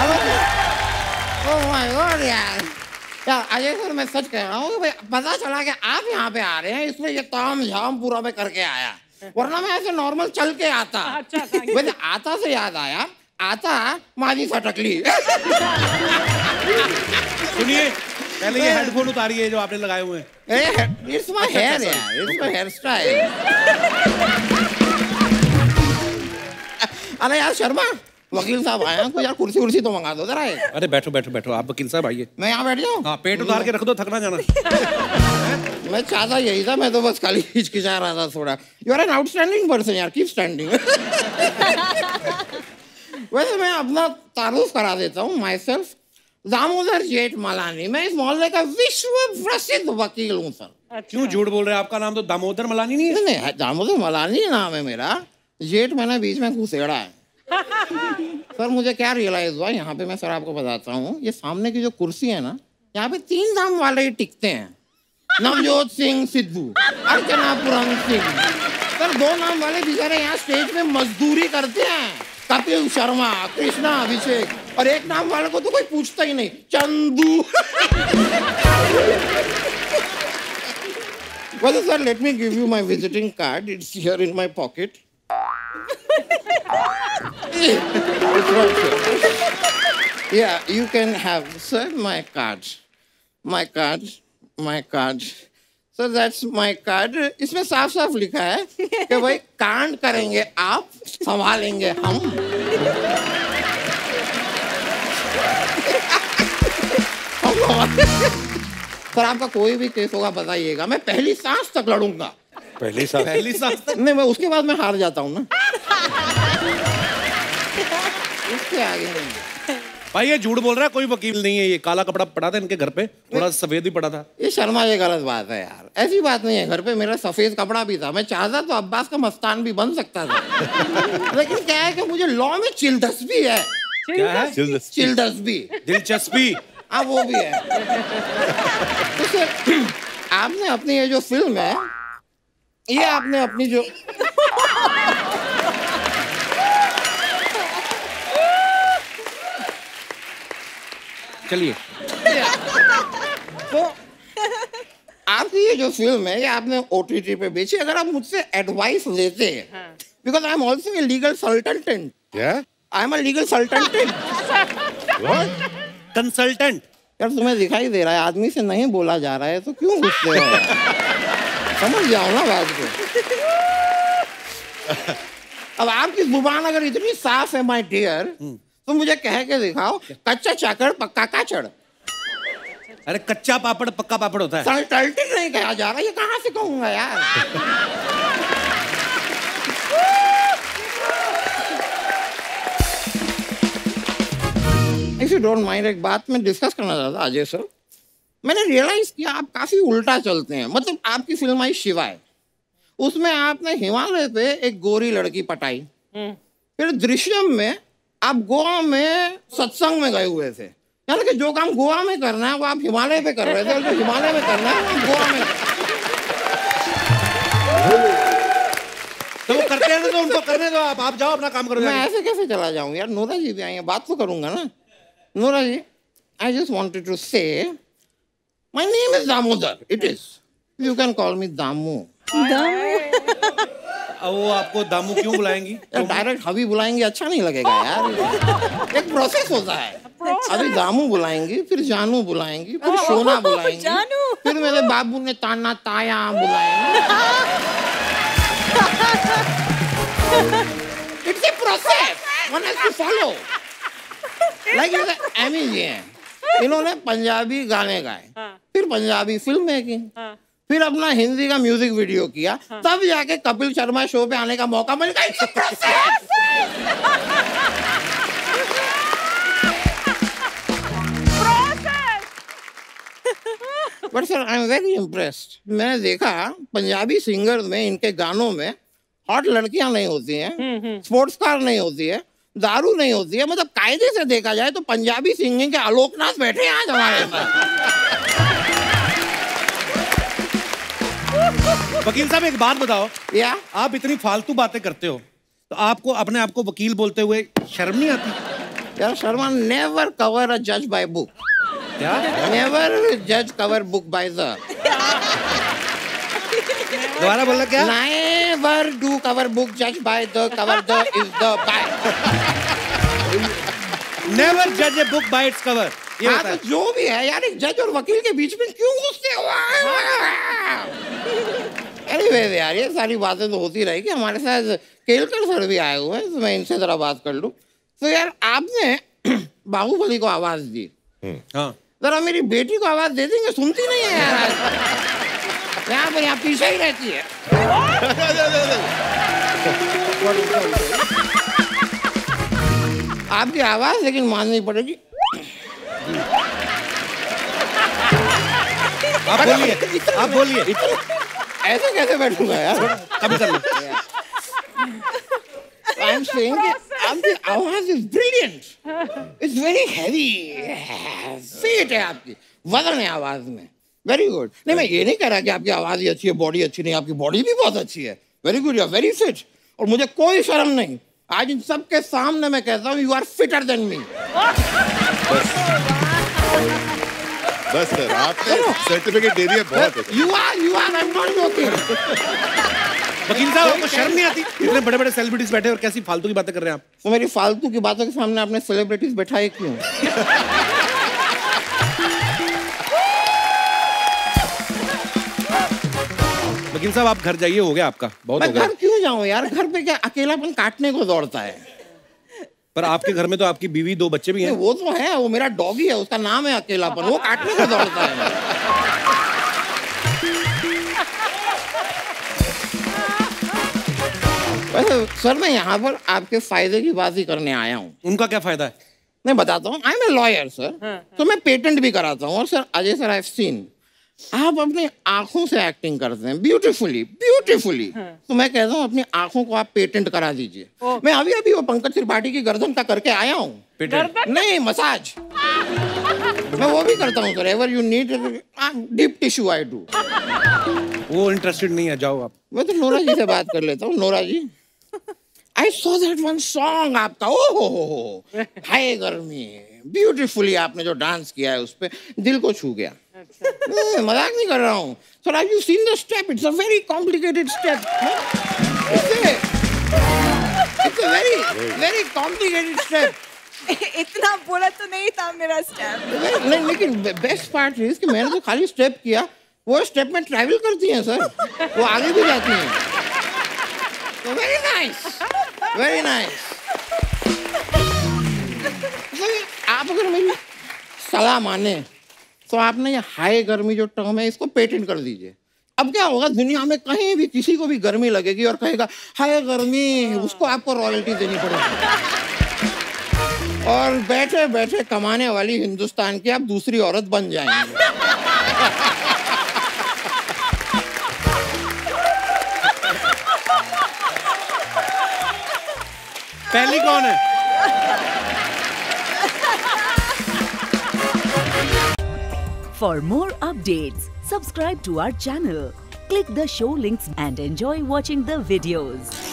Oh my God यार Ajay sir मैं सच कह रहा हूँ कि भाई पता चला कि आप यहाँ पे आ रहे हैं इसलिए ये ताम झाम पूरा मैं करके आया, वरना मैं ऐसे नॉर्मल चल के आता। अच्छा वैसे आता से याद आया, आता माझी फटकली। सुनिए पहले ये हेडफोन उतारिए जो आपने लगाए हुए हैं। इट्स माय हेयर यार, इट्स माय हेयर स्टाइल। अरे यार शर्मा, वकील साहब आए हैं, कोई यार कुर्सी उर्सी तो मंगा दो जरा। अरे बैठो बैठो बैठो, आप वकील साहब आइए। मैं यहाँ बैठ जाऊँ? हाँ पेट उतार के रख दो, थकना जाना। मैं चाहता यही था, मैं तो बस खाली हिचकिचा रहा था थोड़ा। You are an outstanding person यार, कीप स्टैंडिंग। वैसे मैं अपना तारुफ करा देता हूँ, माई सेल्फ दामोदर जेठमलानी। मैं इस मोहल्ले का विश्व प्रसिद्ध वकील हूँ सर। अच्छा। क्यों झूठ बोल रहे हैं? आपका नाम तो दामोदर मलानी नहीं है? नहीं, दामोदर मलानी नाम है मेरा, जेठ मैंने बीच में घुसेड़ा है। सर मुझे क्या रियलाइज हुआ यहाँ पे, मैं सर आपको बताता हूँ, ये सामने की जो कुर्सी है ना, यहाँ पे 3 नाम वाले ही टिकते हैं, नवजोत सिंह सिद्धू, अर्चना पूरन सिंह। सर 2 नाम वाले बेचारे यहाँ स्टेज पे मजदूरी करते हैं, कपिल शर्मा, कृष्णा अभिषेक, और 1 नाम वाले को तो कोई पूछता ही नहीं, Chandu. Well, sir, let me give you my visiting card. It's here in my pocket. It's right here. Yeah, you can have, sir, my card. My card. My card. Sir, that's my card. इसमें साफ साफ लिखा है कि भाई कांड करेंगे आप, संभालेंगे हम। सर आपका कोई भी केस होगा बताइएगा, मैं पहली सांस तक लड़ूंगा। पहली सांस तक? नहीं, मैं उसके बाद मैं हार जाता हूँ ना। उसके आगे नहीं। भाई ये झूठ बोल रहा है, कोई वकील नहीं है। ये काला कपड़ा पड़ा था इनके घर पे, थोड़ा सफेद भी पड़ा था। ये शर्मा, ये गलत बात है यार, ऐसी बात नहीं है। घर पे मेरा सफेद कपड़ा भी था, मैं चाहता तो अब्बास का मस्तान भी बन सकता था। लेकिन क्या है कि मुझे लॉ में चिलदस्पी है। क्या है? चिलदस्पी, दिलचस्पी। हाँ वो भी है। तो सर आपने अपनी ये जो फिल्म है, ये आपने अपनी जो चलिए तो आपकी ये जो फिल्म है, ये आपने OTT पे बेची। अगर आप मुझसे एडवाइस लेते हैं, because I am also a legal consultant. I am a legal consultant. Consultant? यार तुम्हें दिखाई दे रहा है आदमी से नहीं बोला जा रहा है तो क्यों गुस्से हो यार? समझ जाओ ना बात को। अब आपकी जुबान अगर इतनी साफ है माय डियर, तो मुझे कह के दिखाओ, कच्चा चाकड़ पक्का काचड़। अरे कच्चा पापड़ पक्का पापड़ होता है। कंसल्टेंट नहीं कहा जा रहा, ये कहाँ से कहूंगा यार? इफ यू डोंट माइंड, एक बात मैं डिस्कस करना चाहता था अजय सर। मैंने रियलाइज किया आप काफी उल्टा चलते हैं। मतलब आपकी फिल्म आई शिवा है, उसमें आपने हिमालय पे एक गोरी लड़की पटाई, फिर दृश्यम में आप गोवा में सत्संग में गए हुए थे। यानी कि जो काम गोवा में करना है वो आप हिमालय पे कर रहे थे, और जो हिमालय में करना है वो गोवा में। तो वो करते हैं तो उनको करने दो, आप जाओ अपना काम करो। मैं ऐसे कैसे चला जाऊं यार? नोरा जी भी आई हैं, बात तो करूंगा ना। Nora ji, I just wanted to say my name is Damodar. It is, you can call me Damu. वो आपको दामू क्यों बुलाएंगी? डायरेक्ट हबी बुलाएंगे अच्छा नहीं लगेगा यार। एक प्रोसेस होता है। अभी दामू बुलाएंगी, फिर जानू बुलाएंगी, फिर सोना बुलाएंगी, फिर मेरे बाबू ने ताना ताया बुलाएंगे। It's a process, one has to follow. Like Ammy ji हैं, इन्होंने पंजाबी गाने गाए, फिर पंजाबी फिल्म मेकिंग, फिर अपना हिंदी का म्यूजिक वीडियो किया, तब जाके कपिल शर्मा शो पे आने का मौका मिल गया। It's a process. But sir I am very impressed. मैंने देखा पंजाबी सिंगर्स में, इनके गानों में हॉट लड़कियां नहीं होती हैं, स्पोर्ट्स कार नहीं होती है, दारू नहीं होती है। मतलब कायदे से देखा जाए तो पंजाबी सिंगिंग के आलोकनाथ बैठे हैं आज हमारे पास। वकील साहब एक बात बताओ, या आप इतनी फालतू बातें करते हो तो आपको अपने आप को वकील बोलते हुए शर्म नहीं आती? यार शर्मा, नेवर कवर अ जज बाय बुक. क्या? नेवर जज कवर बुक बाय द. दोबारा बोलना क्या? नेवर डू कवर बुक जज by the. Cover the is the by. Never जज a book by its cover. ये हाँ, होता है. तो जो भी है यार, एक जज और वकील के बीच में क्यों घुसते हो? Anyways, यार ये सारी बातें तो होती रहेगी. हमारे साथ केलकर सर भी आए हुए हैं, तो मैं इनसे जरा बात कर लूं. तो यार आपने बाहुबली को आवाज दी. हाँ. जरा मेरी बेटी को आवाज दे देंगे? सुनती नहीं है यार. यहाँ पर यहाँ पीछे ही रहती है. आपकी आवाज लेकिन माननी पड़ेगी. आप बोलिए. ऐसे कैसे बैठूंगा यार? कभी कर लो. I'm saying कि आपकी आवाज is brilliant. It's very heavy. Fit है आपकी. वजन है आवाज में. Very good. नहीं, मैं ये नहीं कह रहा कि आपकी आवाज ही अच्छी है, बॉडी अच्छी नहीं. आपकी बॉडी भी बहुत अच्छी है. Very good. You are very fit. और मुझे कोई शर्म नहीं. आज इन सबके सामने मैं कहता हूँ, you are fitter than me. बस सर, आपने सर्टिफिकेट दे दिया, बहुत है. You are. I'm not joking. वकील साहब, आपको शर्म नहीं आती? इतने बड़े बड़े सेलिब्रिटीज बैठे और कैसी फालतू की बातें कर रहे हैं आप? तो मेरी फालतू की बातों के सामने आपने सेलिब्रिटीज बैठाए क्यों? वकील साहब, आप घर जाइए, हो गया आपका, बहुत मैं हो गया. घर क्यों जाऊं यार? घर पे क्या अकेलापन काटने को दौड़ता है. पर आपके घर में तो आपकी बीवी, 2 बच्चे भी हैं. वो तो है, वो मेरा डॉगी है, उसका नाम है अकेलापन. वो काटने को दौड़ता है. वैसे सर, मैं यहाँ पर आपके फायदे की बात ही करने आया हूँ. उनका क्या फायदा है? मैं बताता हूँ. I am a lawyer sir. तो मैं पेटेंट भी कराता हूँ. और sir, Ajay sir, I have seen आप अपनी आंखों से एक्टिंग करते हैं ब्यूटीफुली. तो मैं कहता हूँ, अपनी आंखों को आप पेटेंट करा दीजिए. मैं अभी वो पंकज त्रिपाठी की गर्दन का करके आया हूँ. पेटेंट? नहीं, मसाज. मैं वो भी करता हूँ sir. Ever you need deep tissue I do. वो इंटरेस्टेड नहीं है, जाओ आप. मैं तो नोरा जी से बात कर लेता हूँ. Nora ji, I saw that one song आपका. ओ हाय गर्मी. ब्यूटीफुली आपने जो डांस किया है उस पे दिल को छू गया. मजाक नहीं कर रहा हूँ sir. Have you seen the step? It's a very complicated step. It's a very complicated step. इतना बोला तो नहीं था मेरा स्टेप. नहीं, लेकिन बेस्ट पार्ट है कि मैंने तो खाली स्टेप किया, वो स्टेप में ट्रैवल करती हैं सर. वो आगे भी जाती हैं. Very nice. आप अगर मेरी सलाह माने तो आपने ये हाई गर्मी जो टर्म है, इसको पेटेंट कर दीजिए. अब क्या होगा, दुनिया में कहीं भी किसी को भी गर्मी लगेगी और कहेगा हाय गर्मी, उसको आपको रॉयल्टी देनी पड़ेगी. और बैठे बैठे कमाने वाली हिंदुस्तान की आप दूसरी औरत बन जाएंगे. पहली कौन है? For more updates, subscribe to our channel, click the show links and enjoy watching the videos.